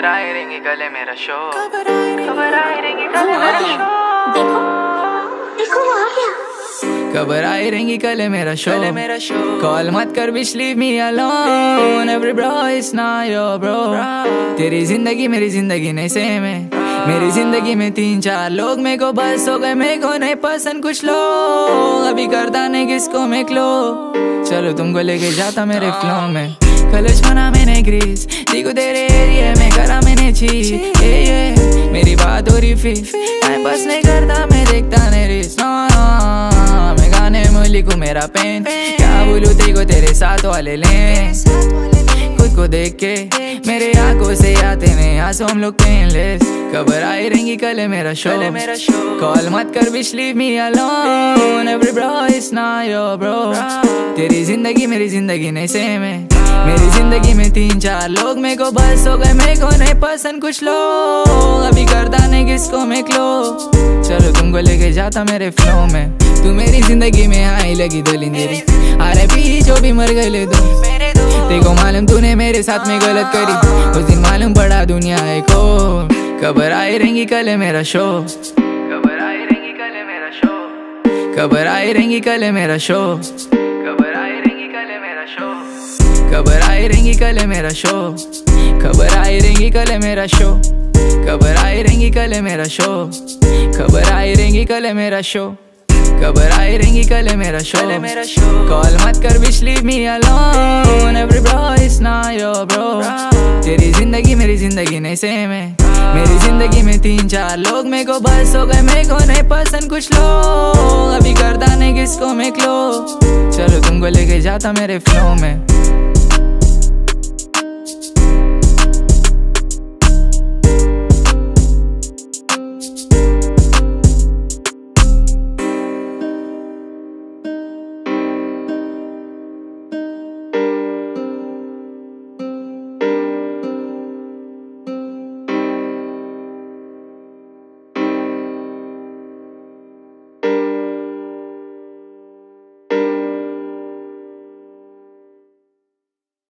कब आए रहेंगे गले मेरा शो, कब आए रहेंगे गले मेरा शो। देखो देखो वो आ गया। कब आए रहेंगी कल मेरा शो, कॉल मत कर bitch leave me alone, every bro is not your bro. तेरी जिंदगी मेरी जिंदगी नहीं सेम है, मेरी जिंदगी में 3-4 लोग मेरे को बस हो गए, मेरे को नहीं पसंद कुछ लोग, अभी करता नहीं किसको मैं क्लो। चलो तुमको लेके जाता मेरे फ्लो में, कलच बना मैंने ग्रीस, देखो तेरे एरिया में करा मैंने चीज, ये मेरी बात हो रही फिर, टाइम पास नहीं करता मैं देखता नहीं रिस, मैं गाने में लिखूं मेरा पेन, क्या बोलूं तेको तेरे साथ वाले लें, खुद को देख के मेरे आंखों से आते नहीं आंसू, हम लोग पेनलेस। कब आए रहेंगी कल मेरा शो, कॉल मत कर bitch leave me alone, every bro is not your bro. तेरी जिंदगी मेरी जिंदगी नहीं सेम है, मेरी जिंदगी में 3-4 लोग मेरे को बस हो गए, मेरे को नहीं पसंद कुछ लोग, अभी करता नहीं किसको मैं क्लो। चलो तुमको लेके जाता मेरे फ्लो में, तू मेरी जिंदगी में आई लगी दलिंदेरी, अरे भी जो भी मर गए दो, देखो मालूम तूने मेरे साथ में गलत करी, उस दिन मालूम पड़ा दुनिया है को। कब आए रहेंगी कल मेरा शो, कब आए रहेंगी कल मेरा शो, कब आए रहेंगी कल मेरा शो, कब आए रहेंगी कल मेरा शो, कब आए रहेंगी कल मेरा शो, कब आए रहेंगी कल मेरा शो, कब आए रहेंगी कल मेरा शो, कब आए रहेंगी कल मेरा शो, कब आए रहेंगी कल मेरा शो, कॉल मत कर bitch leave me alone, every bro is not your bro. तेरी जिंदगी मेरी जिंदगी नहीं सेम है, मेरी जिंदगी में 3-4 लोग मेरे को बस हो गए, मेरे को नहीं पसंद कुछ लोग, अभी करता नहीं किसको मैं क्लो। चलो तुमको लेके जाता मेरे फ्लो में।